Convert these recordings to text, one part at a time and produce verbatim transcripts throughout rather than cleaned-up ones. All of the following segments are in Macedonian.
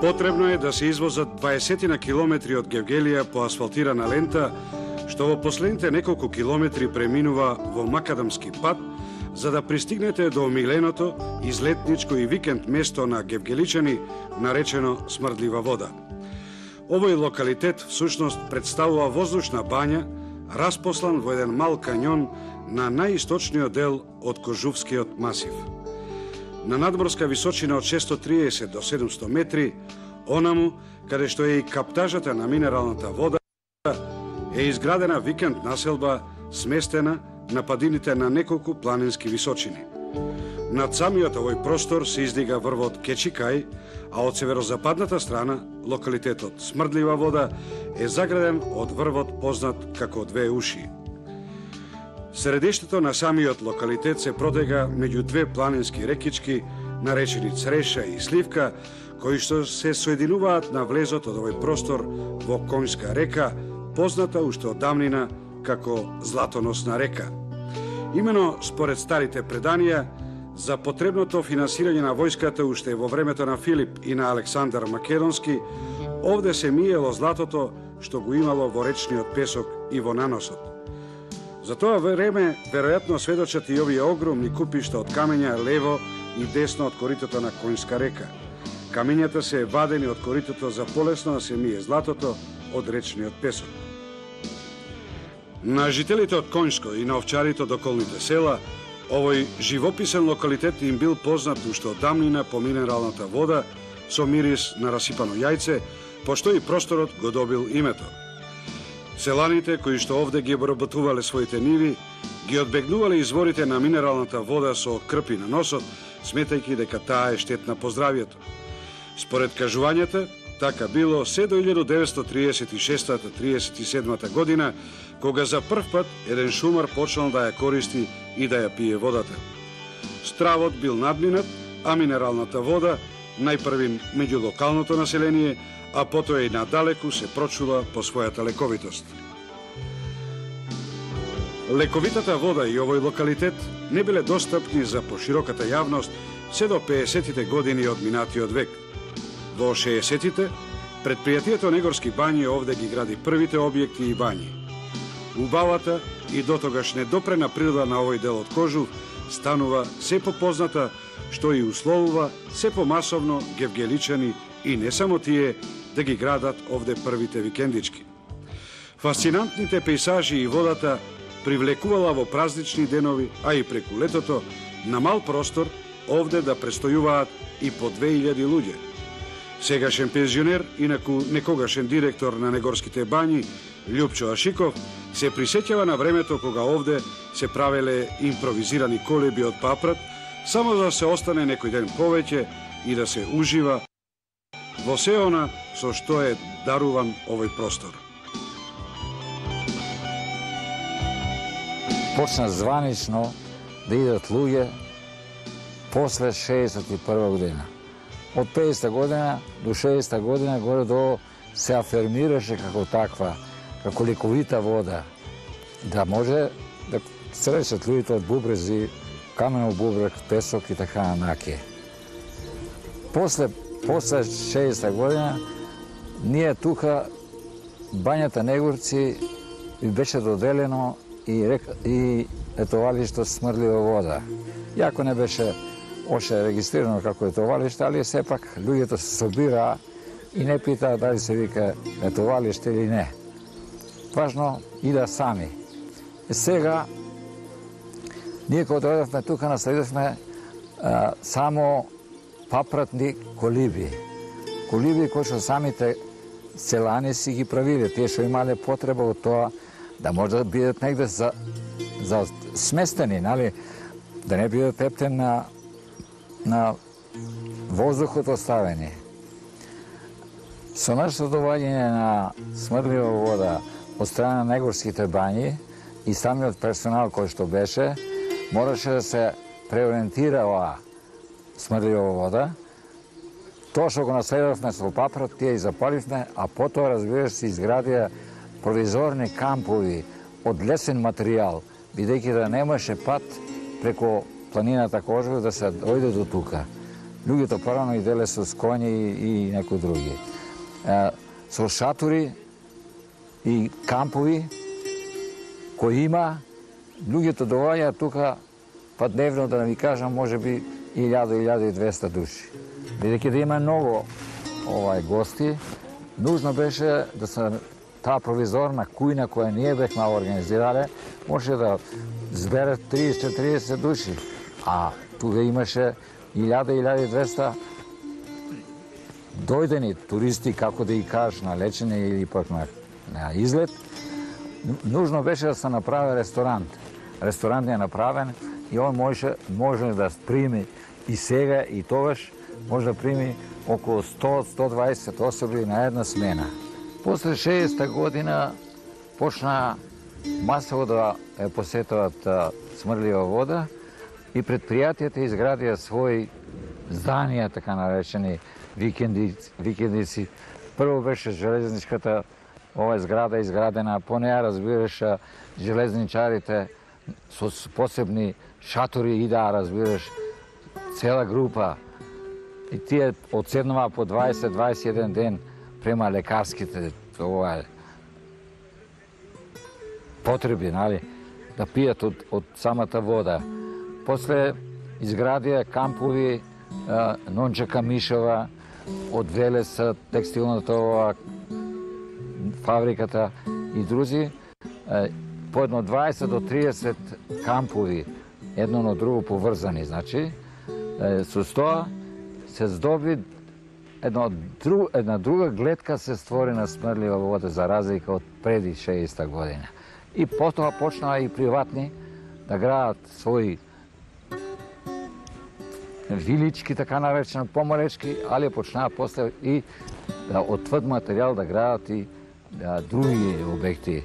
Потребно е да се извозат дваесет на километри од Гевгелија по асфалтирана лента, што во последните неколку километри преминува во макадамски пат, за да пристигнете до омиленото излетничко и викенд место на гевгеличани, наречено Смрдлива вода. Овој локалитет всушност представува воздушна бања, распослан во еден мал канјон на најисточниот дел од Кожувскиот масив. На надморска височина од шестстотин и триесет до седумстотини метри, онаму, каде што е и каптажата на минералната вода, е изградена викенд населба, сместена на падините на неколку планински височини. Над самиот овој простор се издига врвот Кечикај, а од северозападната страна, локалитетот Смрдлива вода е заграден од врвот познат како Две уши. Средиштето на самиот локалитет се протега меѓу две планински рекички, наречени Цреша и Сливка, кои што се соединуваат на влезот од овој простор во Конјска река, позната уште од давнина како Златоносна река. Имено според старите преданија, за потребното финансирање на војската уште во времето на Филип и на Александар Македонски, овде се миело златото што го имало во речниот песок и во наносот. За тоа време, веројатно сведочат и овие огромни купишта од камења лево и десно од коритото на Конјска река. Камењата се вадени од коритото за полесно да се мие златото од речниот песок. На жителите од Конјско и на овчарите од околните села, овој живописен локалитет им бил познат уште од давнина по минералната вода со мирис на расипано јајце, пошто и просторот го добил името. Селаните кои што овде ги обработувале своите ниви, ги одбегнувале изворите на минералната вода со крпи на носот, сметајќи дека таа е штетна по здравјето. Според кажувањата, така било се до илјадум деветстотини триесет и шеста - триесет и седма година, кога за прв пат еден шумар почнал да ја користи и да ја пие водата. Стравот бил надминат, а минералната вода најпрви меѓу локалното население, а потоа и надалеку се прочула по својата лековитост. Лековитата вода и овој локалитет не биле достапни за пошироката јавност се до пеесетите години од минатиот век. Во шеесетите, предпријатието Негорски бањи овде ги гради првите објекти и бањи. Убавата и дотогаш недопрена природа на овој дел од Кожув станува се попозната, што и условува се помасовно гевгеличани и не само тие да ги градат овде првите викендички. Фасцинантните пейсажи и водата привлекувала во празнични денови, а и преку летото, на мал простор, овде да престојуваат и по две илјади луѓе. Сегашен пензионер, инаку некогашен директор на Негорските бањи, Љупчо Ашиков, се присеќава на времето кога овде се правеле импровизирани колеби од папрат, само да се остане некој ден повеќе и да се ужива во се она со што е даруван овој простор. Почна званично да идат луѓе после шеесет и прва година. Од педесета година до шеесета година горе-долу се афирмираше како таква, како лековита вода, да може да срещат луѓето од бубрези, каменов бубрек, песок и така нанаке. После, после шеесета година, ние тука, бањата Негорци, и беше доделено и, рек, и етовалишто Смрдлива вода. Јако не беше още регистрирано како етовалиште, али сепак луѓето се собираа и не питаа дали се вика етовалиште или не. Важно и да сами. И сега, ние кога дојдовме тука, наследивме а, само папратни колиби. Колиби кои што самите селани си ги правиле, тие што имале потреба од тоа да може да бидат негде за, за сместени, нали? Да не бидат ептен на, на воздухот оставени. Со нашето доваѓање на Смрдлива вода од страна на Негорските бањи и самиот персонал кој што беше, мораше да се преориентирала Смрдлива вода. Тоа што го наследовме со папрат, тие и запаливме, а потоа, разбираш, се изградија провизорни кампови од лесен материјал, бидејќи да немаше пат преку планината Кожув да се дојде до тука. луѓето порано иделе со коњи и некои други. Со шатори и кампови кои има, луѓето доаѓаат тука па дневно, да ви кажам, може би илјада до илјада и двеста души. Бидејќи да има многу овај гости, нужно беше да се таа провизорна кујна која ние бехме организирале, може да збере триесет до четириесет души, а тука имаше илјада до илјада и двеста дојдени туристи, како да и кажеш, на лечење или пак на, на излет. Нужно беше да се направи ресторант. Ресторант е направен и он може, може да прими и сега, и тогаш, може да прими околу сто до сто дваесет особи на една смена. После шеесетта година почна масово да е посетуват Смрдлива вода и предпријатијата изградија своји зданија, така наречени викендици. викендици. Прво беше железничката ова зграда изградена, по неја разбираш железничарите со посебни шатори идаа, разбираш, цела група. И тие одседнува по дваесет до дваесет и еден ден према лекарските ова потреби, нали, да пијат од, од самата вода. После изградија кампови Нонче Камишова, од Велеса, текстилната ова фабриката и други, по едно дваесет до триесет кампови, едно на друго поврзани, значи, со тоа се здоби една, друг, една друга гледка се створи на Смрдлива вода за разлика од преди шеесетта година. И потоа почнаа и приватни да градат своји вилички, така наречени помалечки, али почнаа после и да од тврд материјал да градат и да, други обекти.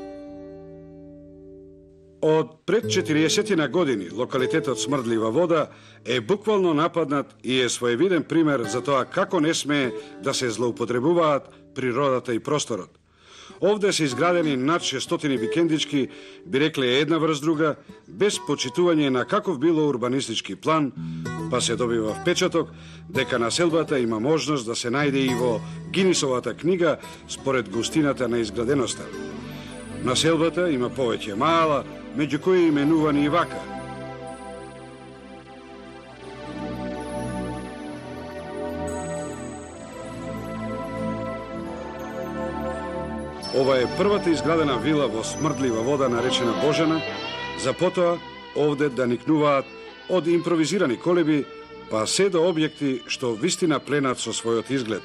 Од пред четириесетина години локалитетот Смрдлива вода е буквално нападнат и е своевиден пример за тоа како не смее да се злоупотребуваат природата и просторот. Овде се изградени над шестстотини викендички, би рекле една врз друга, без почитување на каков било урбанистички план, па се добива впечаток дека населбата има можност да се најде и во Гинисовата книга според густината на изграденоста. Населбата има повеќе мала, меѓу кои именувани и вака. Ова е првата изградена вила во Смрдлива вода наречена Божена, за потоа овде да никнуваат од импровизирани колеби, па се до објекти што вистина пленат со својот изглед.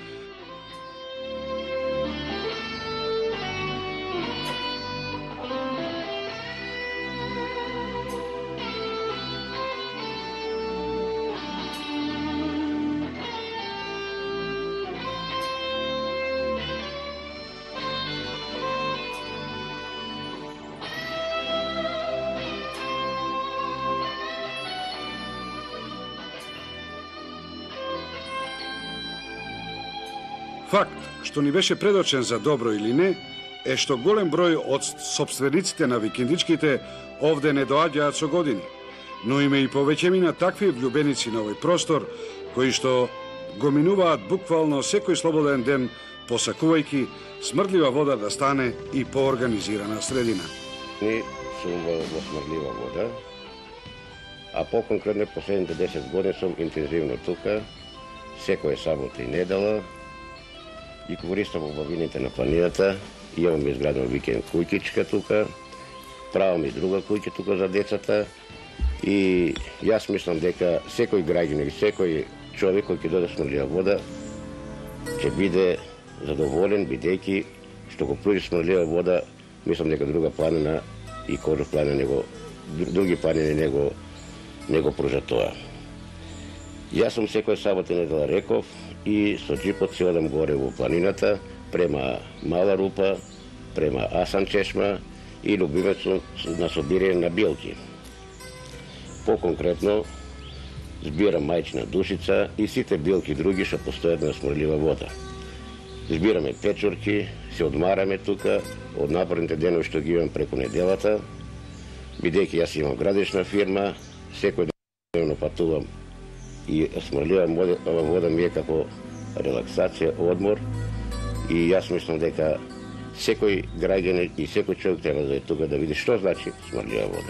Факт што ни беше предочен за добро или не, е што голем број од сопствениците на викендичките овде не доаѓаат со години, но има и повеќемина такви влюбеници на овој простор, кои што го минуваат буквално секој слободен ден, посакувајќи Смрдлива вода да стане и поорганизирана средина. Ни сум во, во Смрдлива вода, а по-конкретно последните десет години сум интензивно тука, секоја сабота и недела, и користам убавините на планината, имаме изградено викенд кујкичка тука, правам и друга кујка тука за децата и јас мислам дека секој граѓанин, секој човек кој ќе дојде Смрдлива вода ќе биде задоволен, бидејќи што го пројде Смрдлива вода, мислам дека друга планина и Кожов планина него, други планини него, него пружат тоа. Јас сум секој сабота и недела реков и со джипот си одам горе во планината, према Мала Рупа, према Асан Чешма и любимец на собирање на билки. По-конкретно, збирам мајчина душица и сите билки други што постојат на Смрдлива вода. Збираме печурки, се одмараме тука од напорните денови што ги имам преку неделата, бидејќи јас имам градична фирма, секој дневно патувам и смрлива вода ми е како релаксација, одмор, и јас мислам дека секој граѓанин и секој човек треба да е тука да види што значи смрлива вода.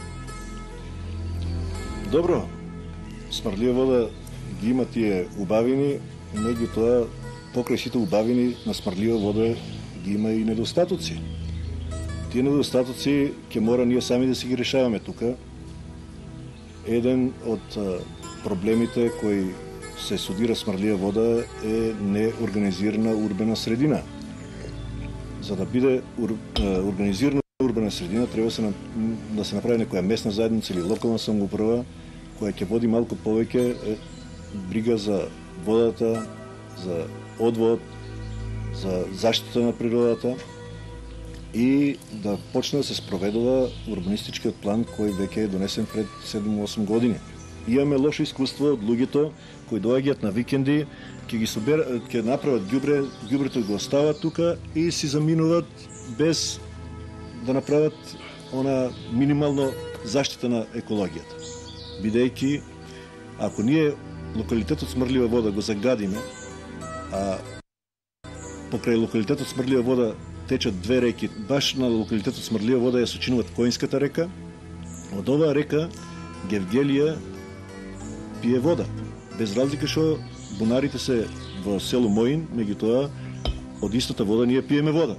Добро, смрлива вода ги има тие убавини, меѓутоа покрај сите убавини на смрлива вода ги има и недостатоци. Тие недостатоци ќе мора ние сами да си ги решаваме тука. Еден од проблемите кои се судира смрлива вода е неорганизирана урбена средина. За да биде ур, организирана урбена средина, треба да се направи некоја местна заедница или локална самоуправа која ќе води малку повеќе брига за водата, за одвод, за заштита на природата и да почне да се спроведува урбанистичкиот план кој веќе е донесен пред седум-осум години. Имаме лошо искуство од луѓето кои доаѓаат на викенди, ќе ги собер, ќе направат ѓубре, ѓубрето го остават тука и си заминуваат без да направат она минимално заштита на екологијата. Бидејќи ако ние локалитетот смрлива вода го загадиме, а покрај локалитетот смрлива вода течат две реки, баш на локалитетот смрлива вода ја сочинуват Коинската река, од оваа река Гевгелија пие вода. Без разлика што бунарите се во село Моин, меѓутоа од истата вода ние пиеме вода.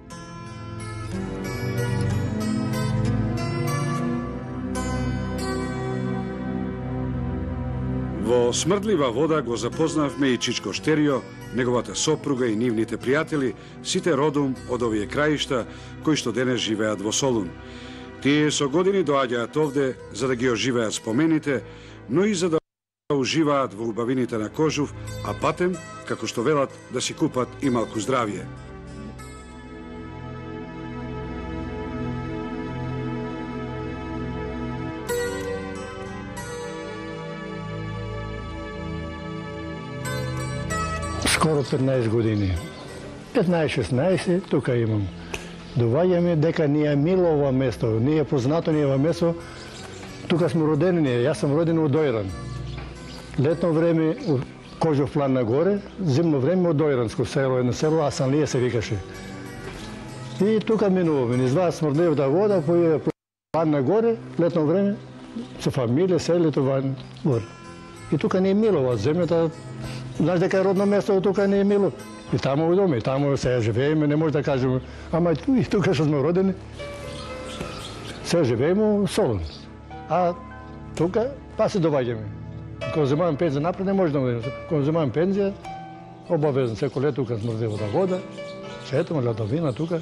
Во смрдлива вода го запознавме и Чичко Штерио, неговата сопруга и нивните пријатели, сите родом од овие краишта кои што денес живеат во Солун. Тие со години доаѓаат овде за да ги оживеат спомените, но и за да уживаат во убавините на Кожув, а патем, како што велат, да си купат и малку здравје. Скоро петнаесет години. петнаесет-шеснаесет, тука имам. Доваѓаме дека ни е мило ова место, ни е познато ни е ова место. Тука сме родени ние, јас сум роден во Дојран. Летно време у Кожов план нагоре, зимно време од Дојранско село, едно село, Асанлија се викаше. И тука минуваме, низ два смрдливата вода, по план нагоре, летно време, со фамилија, селето ван горе. И тука не е мило, ова земјата, знаеш дека е родно место, тука не е мило. И таму доме, и таму сега живееме, не може да кажеме, ама и тука што сме родени, сега живееме во Солун. А тука па се доваѓаме. Кога земавам пензија напред, не може да му кога земавам пензија, обавезно секој лет тука смрдливата вода, шетаме ледовина тука.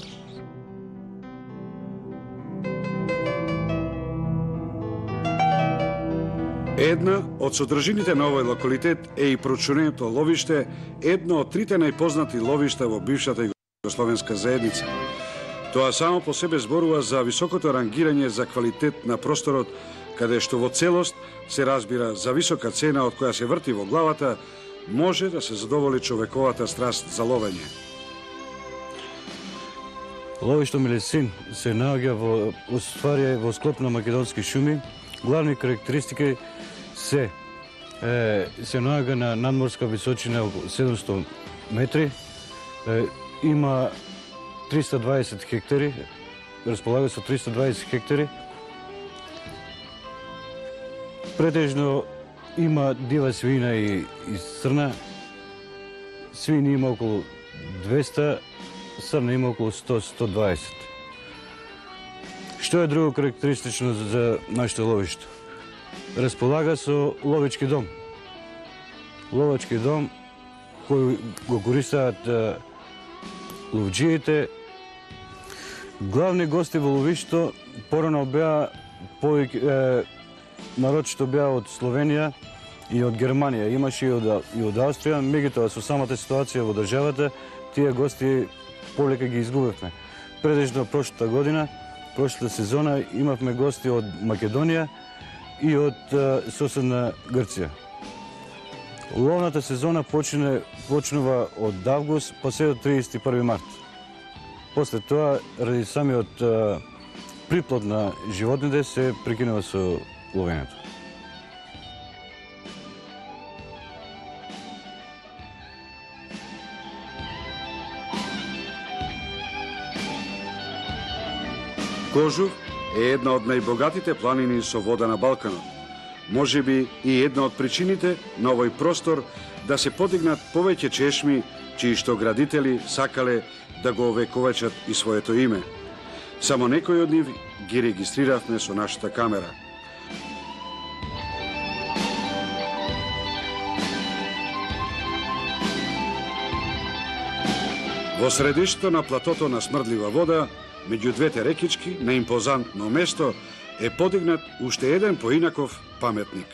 Една од содржините на овој локалитет е и прочуненото ловиште, едно од трите најпознати ловишта во бившата југословенска заедница. Тоа само по себе зборува за високото рангирање за квалитет на просторот, каде што во целост се разбира за висока цена од која се врти во главата, може да се задоволи човековата страст за ловење. Ловишто Милесин се наоѓа во устварие во склоп на македонски шуми. Главни карактеристики се е, се наоѓа на надморска височина околу седумстотини метри, е, има триста дваесет хектари, располага со триста дваесет хектари. Претежно има дива свина и, и срна. Свини има околу двеста, срна има околу сто до сто дваесет. Што е друго карактеристично за нашето ловиште? Располага со ловечки дом. Ловечки дом кој го користаат ловџиите. Главни гости во ловиштето порано беа повеќе нарочито беа од Словенија и од Германија. Имаше и од, и од Австрија, меѓутоа со самата ситуација во државата, тие гости полека ги изгубевме. Предежно прошлата година, прошлата сезона, имавме гости од Македонија и од соседна Грција. Ловната сезона почне, почнува од август па се до триесет и први март. После тоа, ради самиот приплод на животните, се прекинува со ловењето. Кожух е една од најбогатите планини со вода на Балканот. Може би и една од причините на овој простор да се подигнат повеќе чешми, чии што градители сакале да го овековечат и своето име. Само некои од нив ги регистриравме со нашата камера. Во средиштето на платото на Смрдлива вода, меѓу двете рекички, на импозантно место, е подигнат уште еден поинаков паметник.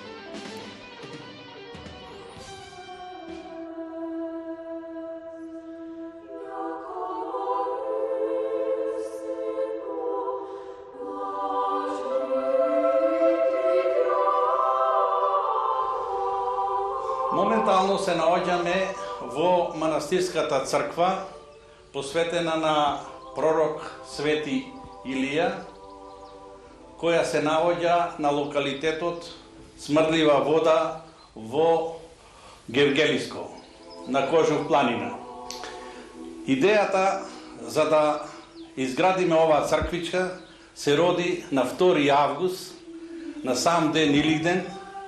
Моментално се наоѓаме во манастирската црква, посветена на пророк Свети Илија, која се наоѓа на локалитетот Смрдлива вода во Гевгелиско, на Кожух планина. Идејата за да изградиме оваа црквичка се роди на втори август, на сам ден Илиден,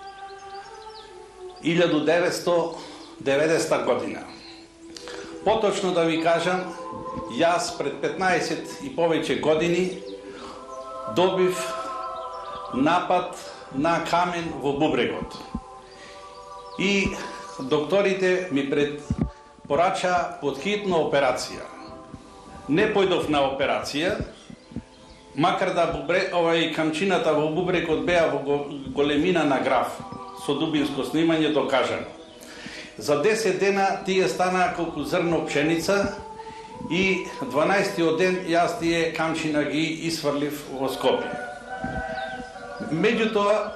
илјаду деветстотини и деветдесета година. Поточно да ви кажам, јас пред петнаесет и повеќе години добив напад на камен во бубрегот. И докторите ми предпорача подхитна операција. Не појдов на операција, макар да бубре, овај камчината во бубрегот беа во големина на граф, со дубинско снимање докажано. За десет дена тие станаа колку зрно пшеница и дванаесеттиот ден јас тие камчина ги исфрлив во Скопје. Меѓутоа,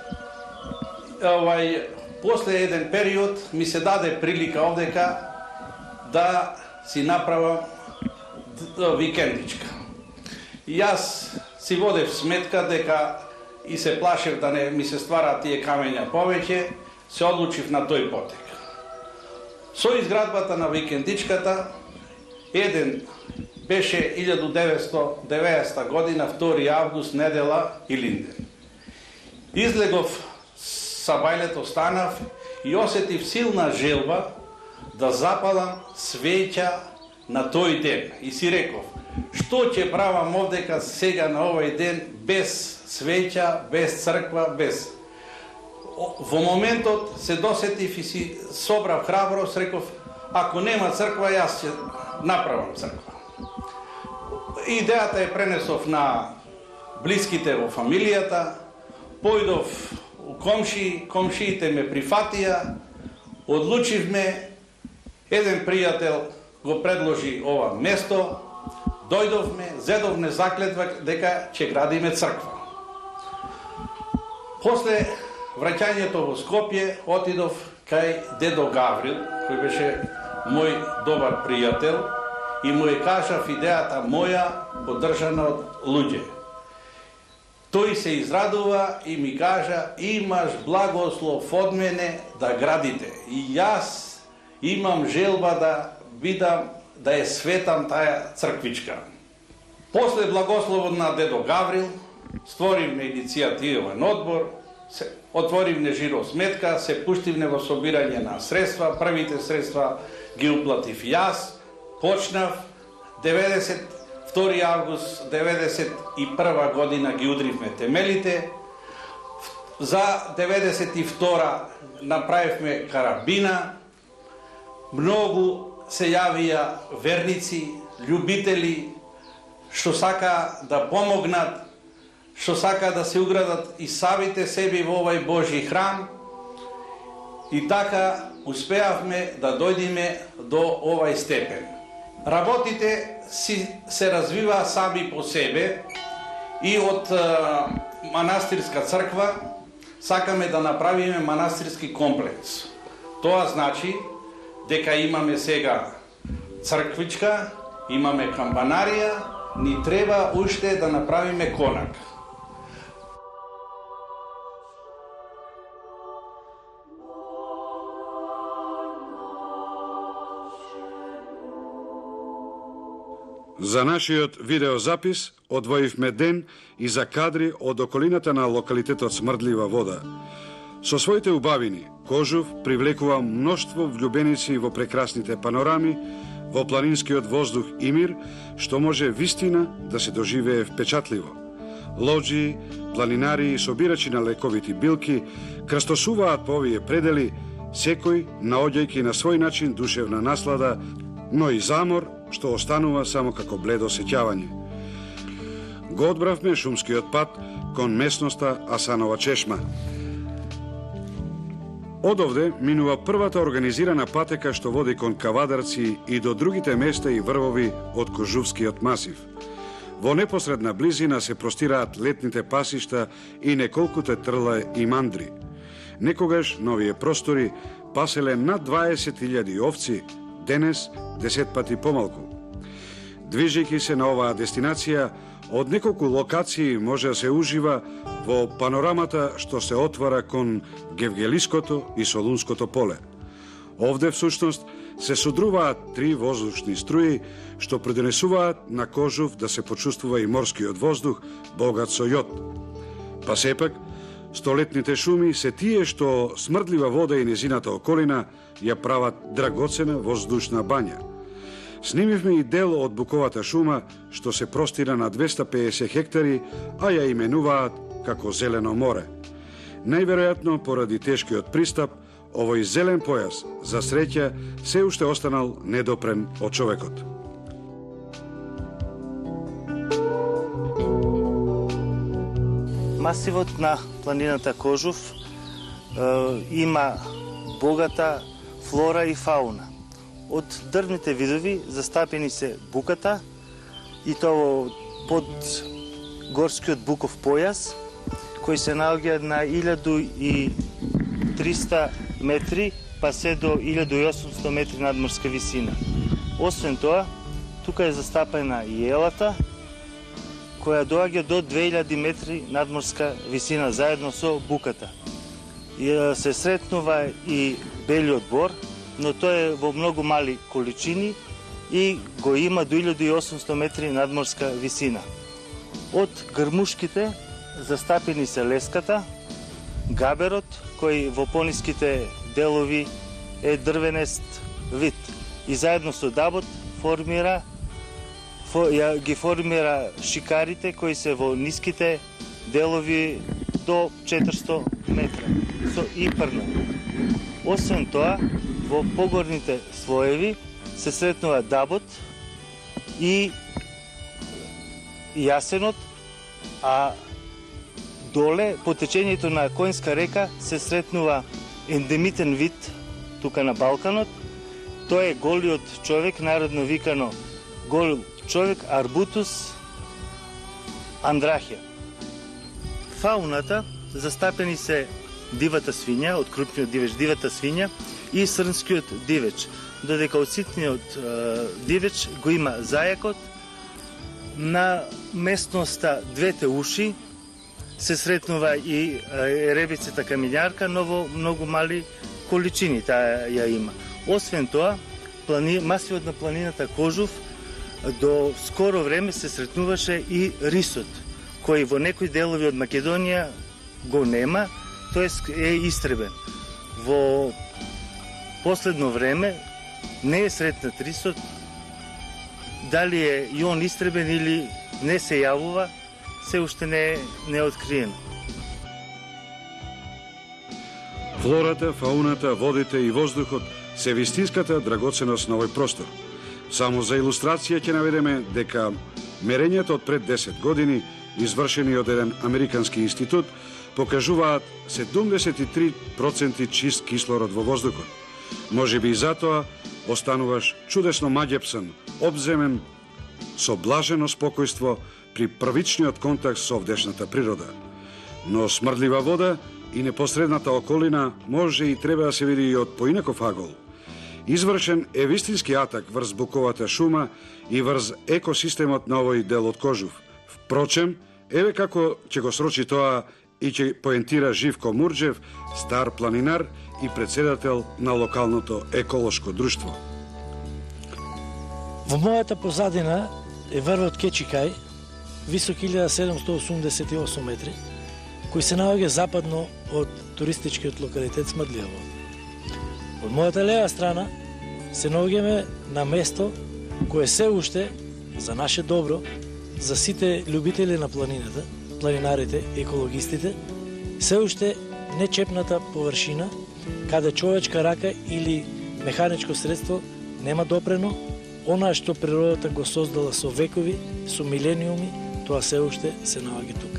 овај, после еден период ми се даде прилика овдека да си направам викендичка. Јас си водев сметка дека и се плашев да не ми се ствараат тие камења повеќе, се одлучив на тој потек. Со изградбата на викендичката, еден беше илјаду деветстотини и деветдесета година, втори август, недела Илинден. Излегов са бајлето, станав и осетив силна желба да запалам свеќа на тој ден. И си реков, што ќе правам овдека сега на овој ден без свеќа, без црква, без... Во моментот се досетив и си собрав храброст, реков, ако нема црква, јас ќе направам црква. Идејата е пренесов на блиските во фамилијата, појдов у комши, комшиите ме прифатија, одлучивме, еден пријател го предложи ова место, дојдовме, зедовме заклетва дека ќе градиме црква. После враќањето во Скопје, отидов кај дедо Гаврил, кој беше мој добар пријател, и му е кажав идејата моја, поддржана од луѓе. Тој се израдува и ми кажа, имаш благослов од мене да градите. И јас имам желба да видам, да ја светам таа црквичка. После благословот на дедо Гаврил, створивме иницијативен одбор, се отворивме жиро сметка, се пуштивме во собирање на средства, првите средства ги уплатив јас, почнав, втори август деветдесет и прва година ги удривме темелите, за деветдесет и втора направивме карабина, многу се јавија верници, љубители, што сака да помогнат, што сака да се уградат и самите себе во овај Божи храм, и така успеавме да дојдеме до овај степен. Работите си се развива сами по себе и од е, манастирска црква сакаме да направиме манастирски комплекс. Тоа значи дека имаме сега црквичка, имаме камбанарија, ни треба уште да направиме конак. За нашиот видеозапис одвоивме ден и за кадри од околината на локалитетот Смрдлива вода. Со своите убавини, Кожув привлекува мноштво влюбеници во прекрасните панорами, во планинскиот воздух и мир, што може вистина да се доживее впечатливо. Лоџии, планинари и собирачи на лековити билки крстосуваат по овие предели, секој наоѓајќи на свој начин душевна наслада, но и замор што останува само како бледо сеќавање. Го одбравме шумскиот пат кон местноста Асанова чешма. Одовде минува првата организирана патека што води кон Кавадарци и до другите места и врвови од Кожувскиот масив. Во непосредна близина се простираат летните пасишта и неколкуте трла и мандри. Некогаш на овие простори паселе над дваесет илјади овци, денес десет пати помалку. Движејќи се на оваа дестинација, од неколку локации може да се ужива во панорамата што се отвара кон Гевгелиското и Солунското поле. Овде всушност се содруваат три воздушни струи што придонесуваат на Кожув да се почувствува и морскиот воздух богат со јод. Па сепак, столетните шуми се тие што Смрдлива вода и незината околина ја прават драгоцена воздушна бања. Снимивме и дел од буковата шума што се простира на двеста пеесет хектари, а ја именуваат како Зелено море. Најверојатно поради тешкиот пристап, овој зелен појас, за среќа, се уште останал недопрен од човекот. Масивот на планината Кожув е, има богата флора и фауна. Од дрвните видови застапени се буката и тоа под горскиот буков појас, кој се наоѓа на илјаду и триста метри, па се до илјаду и осумсто метри надморска висина. Освен тоа, тука е застапена и елата, која доаѓа до две илјади метри надморска висина заедно со буката. И се сретнува и белиот бор, но тоа е во многу мали количини и го има до илјаду и осумсто метри надморска висина. Од грмушките застапени се леската, габерот, кој во пониските делови е дрвенест вид и заедно со дабот формира ја ги формира шикарите кои се во ниските делови до четиристо метра со и прна. Освен тоа, во погорните слоеви се сретнува дабот и јасенот, а доле по течењето на Коњска река се сретнува ендемитен вид тука на Балканот. Тоа е голиот човек, народно викано гол човек Арбутус андрахија. Фауната застапени се дивата свиња, од крупниот дивеч дивата свиња и срнскиот дивеч, додека од ситниот е, дивеч го има зајакот. На местноста Двете уши се сретнува и е, ребицата камилјарка, но во многу мали количини таа ја има. Освен тоа, плани, масивот на планината Кожув до скоро време се сретнуваше и рисот, кој во некои делови од Македонија го нема, тоест е истребен. Во последно време не е сретнат рисот, дали е и он истребен или не се јавува, се уште не е, не е откриено. Флората, фауната, водите и воздухот се вистинската драгоценост на овој простор. Само за илустрација ќе наведеме дека мерењата од пред десет години, извршени од еден американски институт, покажуваат седумдесет и три проценти чист кислород во воздухот. Може би и затоа остануваш чудесно маѓепсан, обземен, со блажено спокојство при првичниот контакт со овдешната природа. Но Смрдлива вода и непосредната околина може и треба да се види и од поинаков агол. Извршен е вистински атак врз буковата шума и врз екосистемот на овој дел од Кожув. Впрочем, еве како ќе го срочи тоа и ќе поентира Живко Мурџев, стар планинар и председател на локалното еколошко друштво. Во мојата позадина е врвот Кечикај, висок илјада седумстотини осумдесет и осум метри, кој се наоѓа западно од туристичкиот локалитет Смрдлива вода. Од мојата лева страна се наоѓаме на место кое се уште, за наше добро, за сите љубители на планината, планинарите, екологистите, се уште нечепната површина, каде човечка рака или механичко средство нема допрено, онаа што природата го создала со векови, со милениуми, тоа се уште се наоѓа тука.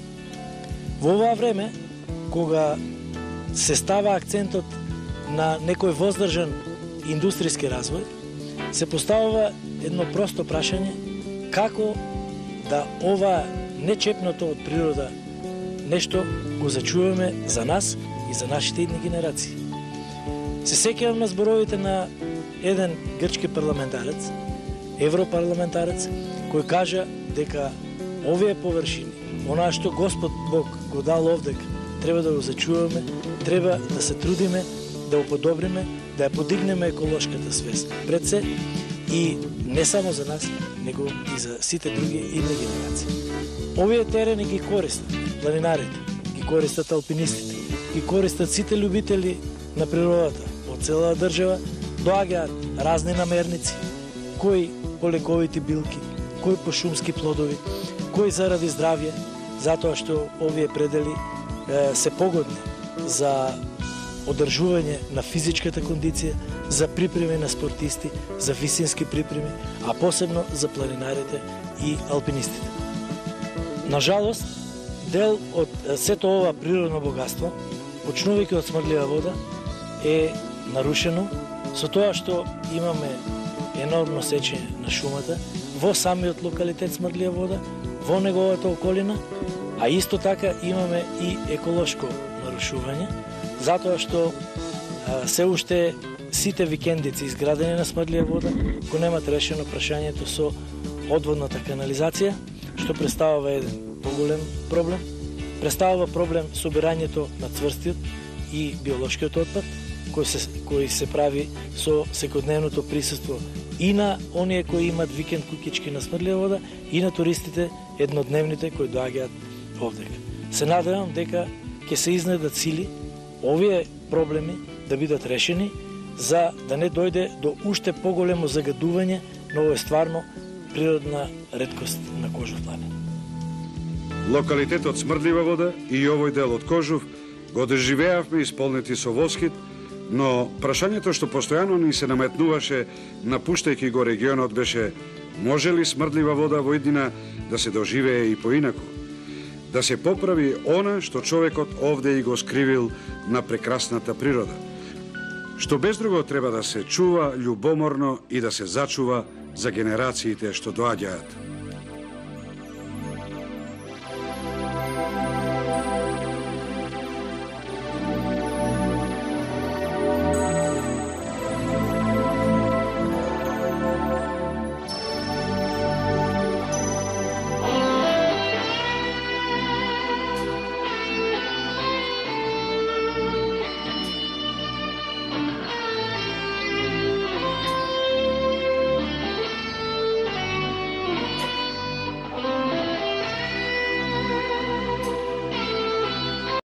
Во оваа време, кога се става акцентот на некој воздржан индустријски развој, се поставува едно просто прашање како да ова нечепното од природа нешто го зачуваме за нас и за нашите идни генерации. Се сеќавам на зборовите на еден грчки парламентарец, европарламентарец, кој кажа дека овие површини, онаа што Господ Бог го дал овдека, треба да го зачуваме, треба да се трудиме, да го подобриме, да ја подигнеме еколошката свест пред се и не само за нас, него и за сите други идни генерации. Овие терени ги користат планинарите, ги користат алпинистите, ги користат сите љубители на природата од целата држава, доаѓаат разни намерници, кои по лековити билки, кои по шумски плодови, кои заради здравје, затоа што овие предели е, се погодни за одржување на физичката кондиција, за припреми на спортисти, за висински припреми, а посебно за планинарите и алпинистите. Нажалост, дел од сето ова природно богатство, почнувајќи од Смрдлива вода, е нарушено со тоа што имаме енормно сечење на шумата во самиот локалитет Смрдлива вода, во неговата околина, а исто така имаме и еколошко нарушување, затоа што а, се уште сите викендици изградени на Смрдлива вода го немат решено прашањето со одводната канализација, што представува еден поголем проблем. Представува проблем собирањето на цврстиот и биолошкиот отпад, кој се, кој се прави со секојдневното присуство и на оние кои имат викенд куќички на Смрдлива вода и на туристите еднодневните кои доаѓаат овдека. Се надевам дека ќе се изнедат сили овие проблеми да бидат решени за да не дојде до уште поголемо загадување на овој стварно природна реткост на Кожов планин. Локалитетот Смрдлива вода и овој дел од Кожов го доживеавме исполнети со восхит, но прашањето што постојано ни се наметнуваше напуштајќи го регионот беше: може ли Смрдлива вода во иднина да се доживее и поинаку? Да се поправи она што човекот овде и го скривил на прекрасната природа, што без друго треба да се чува љубоморно и да се зачува за генерациите што доаѓаат.